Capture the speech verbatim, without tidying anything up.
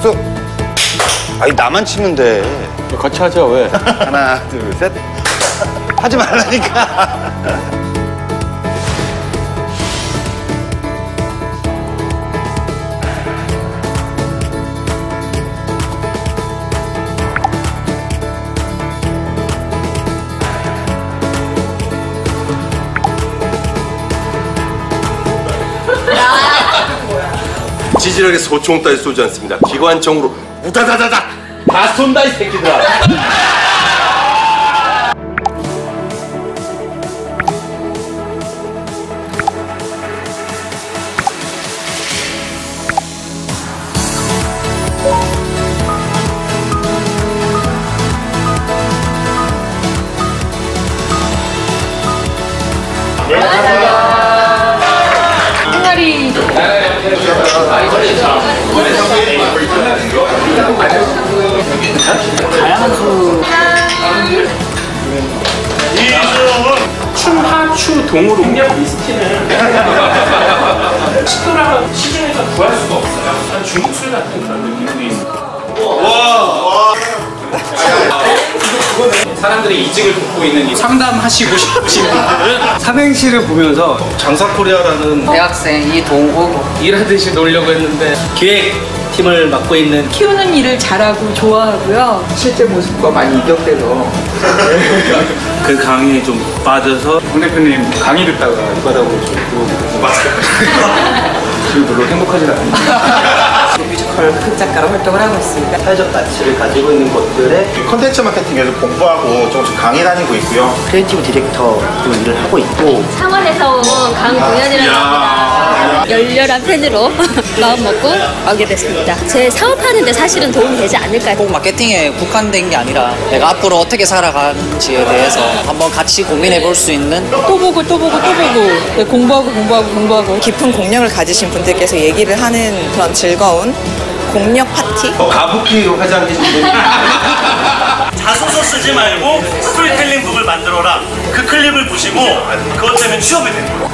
박수. 아니 나만 치면 돼. 같이 하자. 왜? 하나 둘 셋. 하지 말라니까. 지질하게 소총 따위 쏘지 않습니다. 기관총으로 우다다다다 다 쏜다 이 새끼들아. 항아리. 다양한 수. 춤, 하추, 동으로 음력 리스트는 시도라가 시중에서 구할 수가 없어요. 중국 술 같은 그런 느낌도 있어요. 사람들이 이직을 돕고 있는 이 상담하시고 싶으신 분들은 삼행시를 보면서 장사코리아라는 대학생 이동욱 일하듯이 놀려고 했는데 기획팀을 맡고 있는 키우는 일을 잘하고 좋아하고요. 실제 모습과 많이 이격돼서 그 강의에 좀 빠져서 홍 대표님 강의 듣다가 이 바닥으로 좀 들어오게 돼서 맞아요. 지금 별로 행복하지 않아요. 뮤지컬 극작가로 활동을 하고 있습니다. 사회적 가치를 가지고 있는 것들에 컨텐츠 마케팅에서 공부하고 조금씩 강의 다니고 있고요. 크리에이티브 디렉터로 일을 하고 있고 창원에서 온 강동현이라고 합니다. 열렬한 팬으로 마음먹고 오게 됐습니다. 제 사업하는데 사실은 도움이 되지 않을까요? 꼭 마케팅에 국한된 게 아니라 내가 앞으로 어떻게 살아가는지에 대해서 한번 같이 고민해 볼 수 있는 또 보고 또 보고 또 보고 공부하고 공부하고 공부하고 깊은 공력을 가지신 분들께서 얘기를 하는 그런 즐거운 공력 파티? 가부키 화장이신 분. 자소서 쓰지 말고 스토리텔링 북을 만들어라. 그 클립을 보시고 그것 때문에 취업이 된 거예요.